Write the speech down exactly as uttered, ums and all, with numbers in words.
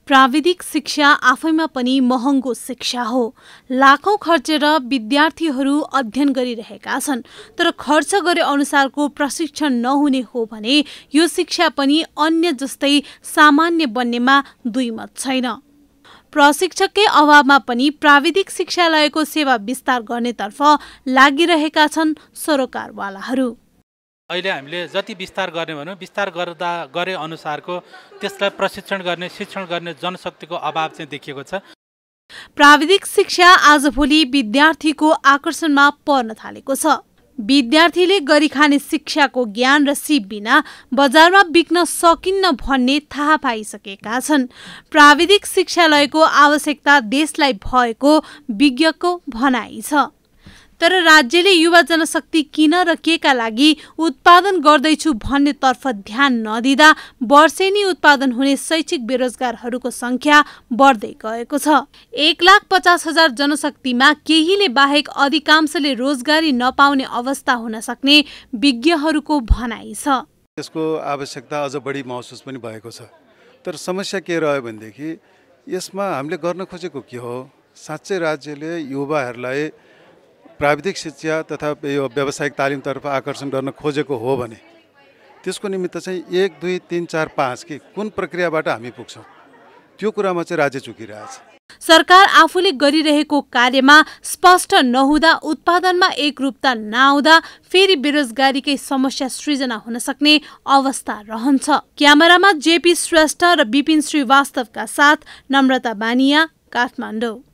प्राविधिक शिक्षा आफैमा पनि महँगो शिक्षा हो। लाखौं खर्चेर विद्यार्थीहरू अध्ययन गरिरहेका छन्, तर खर्च गरे अनुसारको प्रशिक्षण नहुने हो भने यो शिक्षा पनि अन्य जस्तै सामान्य बन्नेमा दुई मत छैन। प्रशिक्षककै अभावमा पनि प्राविधिक शिक्षालयको सेवा विस्तार गर्नेतर्फ लागिरहेका छन् सरोकारवालाहरू। अहिले हामीले जति विस्तार गर्ने भनौँ, विस्तार गर्दा गरे अनुसारको त्यसलाई प्रशिक्षण गर्ने शिक्षण गर्ने जनशक्तिको अभाव चाहिँ देखिएको छ। प्राविधिक शिक्षा आजभोलि विद्यार्थीको आकर्षणमा पर्न थालेको छ। विद्यार्थीले गरिखाने शिक्षाको ज्ञान र सिप बिना बजारमा बिक्न सकिन्न भन्ने थाहा पाइसकेका छन्। प्राविधिक शिक्षालयको आवश्यकता देशलाई भएको विज्ञको भनाइ छ। तर राज्यले युवा जनशक्ति किन र केका लागि उत्पादन गर्दैछु भन्नेतर्फ ध्यान नदिँदा वर्षेनी उत्पादन हुने शैक्षिक बेरोजगारहरूको संख्या बढ्दै गएको छ। एक लाख पचास हजार जनशक्तिमा केहीले बाहेक अधिकांशले रोजगारी नपाउने अवस्था हुन सक्ने विज्ञहरूको भनाइ छ। यसको आवश्यकता अझ बढी महसुस पनि भएको छ। तर समस्या के रह्यो भनेदेखि यसमा हामीले गर्न खोजेको के हो? साँच्चै राज्यले युवाहरूलाई प्राविधिक शिक्षा तथा यो व्यावसायिक तालिमतर्फ आकर्षण गर्न खोजेको हो भने त्यसको निमित्त चाहिँ एक दुई तीन चार पाँच कि कुन प्रक्रियाबाट हामी पुग्छौँ, त्यो कुरामा चाहिँ राज्य चुकिरहेछ। सरकार आफूले गरिरहेको कार्यमा स्पष्ट नहुँदा, उत्पादनमा एकरूपता नआउँदा फेरि बेरोजगारीकै समस्या सृजना हुन सक्ने अवस्था रहन्छ। क्यामेरामा जेपी श्रेष्ठ र विपिन श्रीवास्तवका साथ नम्रता बानिया, काठमाडौँ।